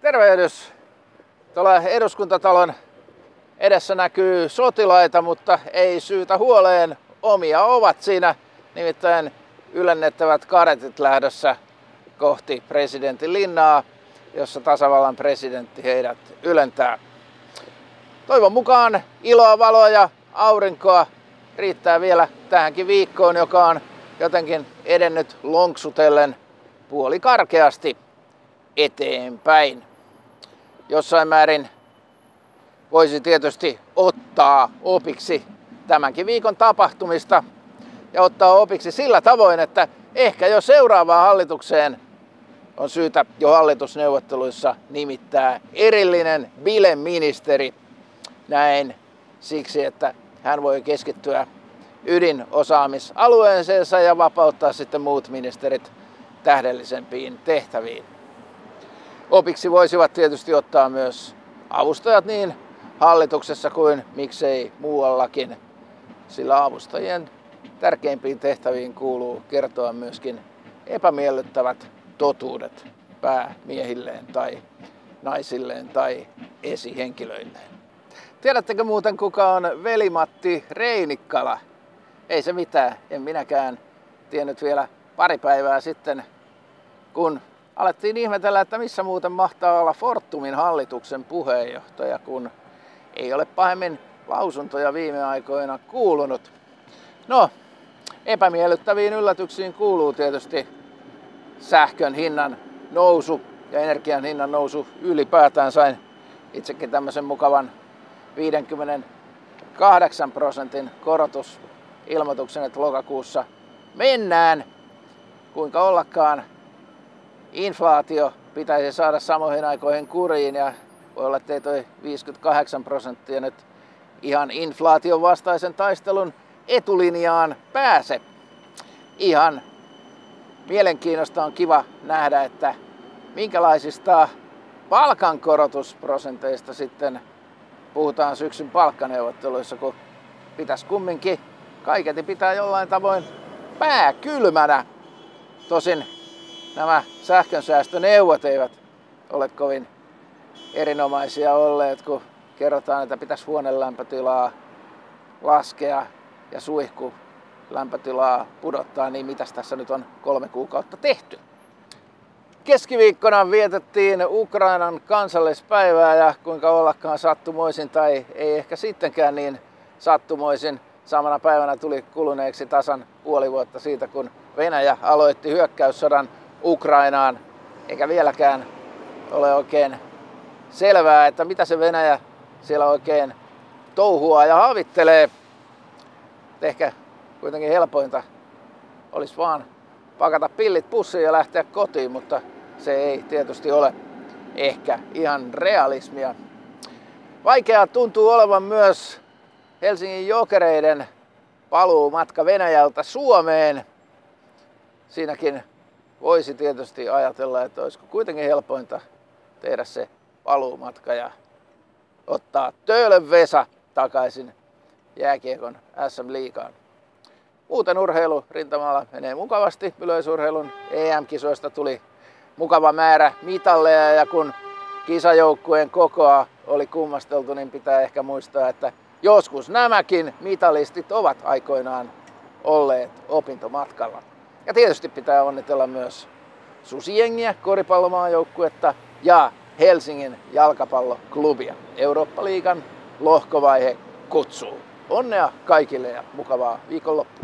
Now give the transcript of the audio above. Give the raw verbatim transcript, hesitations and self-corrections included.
Tervehdys! Tuolla eduskuntatalon edessä näkyy sotilaita, mutta ei syytä huoleen. Omia ovat siinä, nimittäin ylennettävät kadetit lähdössä kohti presidentin linnaa, jossa tasavallan presidentti heidät ylentää. Toivon mukaan iloa, valoa ja aurinkoa riittää vielä tähänkin viikkoon, joka on jotenkin edennyt lonksutellen puolikarkeasti eteenpäin. Jossain määrin voisi tietysti ottaa opiksi tämänkin viikon tapahtumista ja ottaa opiksi sillä tavoin, että ehkä jo seuraavaan hallitukseen on syytä jo hallitusneuvotteluissa nimittää erillinen bileministeri. Näin siksi, että hän voi keskittyä ydinosaamisalueeseensa ja vapauttaa sitten muut ministerit tähdellisempiin tehtäviin. Opiksi voisivat tietysti ottaa myös avustajat niin hallituksessa kuin miksei muuallakin, sillä avustajien tärkeimpiin tehtäviin kuuluu kertoa myöskin epämiellyttävät totuudet päämiehilleen tai naisilleen tai esihenkilöilleen. Tiedättekö muuten, kuka on Veli-Matti Reinikkala? Ei se mitään, en minäkään tiennyt vielä pari päivää sitten, kun alettiin ihmetellä, että missä muuten mahtaa olla Fortumin hallituksen puheenjohtaja, kun ei ole pahemmin lausuntoja viime aikoina kuulunut. No, epämiellyttäviin yllätyksiin kuuluu tietysti sähkön hinnan nousu ja energian hinnan nousu ylipäätään. Sain itsekin tämmöisen mukavan viisikymmentäkahdeksan prosentin korotusilmoituksen, että lokakuussa mennään. Kuinka ollakaan, inflaatio pitäisi saada samoihin aikoihin kuriin ja voi olla, että ei toi viisikymmentäkahdeksan prosenttia nyt ihan inflaation vastaisen taistelun etulinjaan pääse. Ihan mielenkiinnosta on kiva nähdä, että minkälaisista palkankorotusprosenteista sitten puhutaan syksyn palkkaneuvotteluissa, kun pitäisi kumminkin kaiketi pitää jollain tavoin pää kylmänä. Tosin nämä sähkönsäästöneuvot eivät ole kovin erinomaisia olleet, kun kerrotaan, että pitäisi huoneen lämpötilaa laskea ja suihku lämpötilaa pudottaa, niin mitäs tässä nyt on kolme kuukautta tehty. Keskiviikkona vietettiin Ukrainan kansallispäivää ja kuinka ollakaan sattumoisin tai ei ehkä sittenkään niin sattumoisin. Samana päivänä tuli kuluneeksi tasan puoli vuotta siitä, kun Venäjä aloitti hyökkäyssodan Ukrainaan, eikä vieläkään ole oikein selvää, että mitä se Venäjä siellä oikein touhua ja havittelee. Ehkä kuitenkin helpointa olisi vaan pakata pillit pussiin ja lähteä kotiin, mutta se ei tietysti ole ehkä ihan realismia. Vaikeaa tuntuu olevan myös Helsingin Jokereiden paluumatka Venäjältä Suomeen. Siinäkin voisi tietysti ajatella, että olisiko kuitenkin helpointa tehdä se paluumatka ja ottaa Töölön Vesa takaisin jääkiekon S M-liigaan. Muuten urheilu rintamalla menee mukavasti. Yleisurheilun E M-kisoista tuli mukava määrä mitalleja ja kun kisajoukkueen kokoa oli kummasteltu, niin pitää ehkä muistaa, että joskus nämäkin mitalistit ovat aikoinaan olleet opintomatkalla. Ja tietysti pitää onnitella myös Susijengiä, koripallomaajoukkuetta ja Helsingin jalkapalloklubia. Eurooppa-liigan lohkovaihe kutsuu. Onnea kaikille ja mukavaa viikonloppua!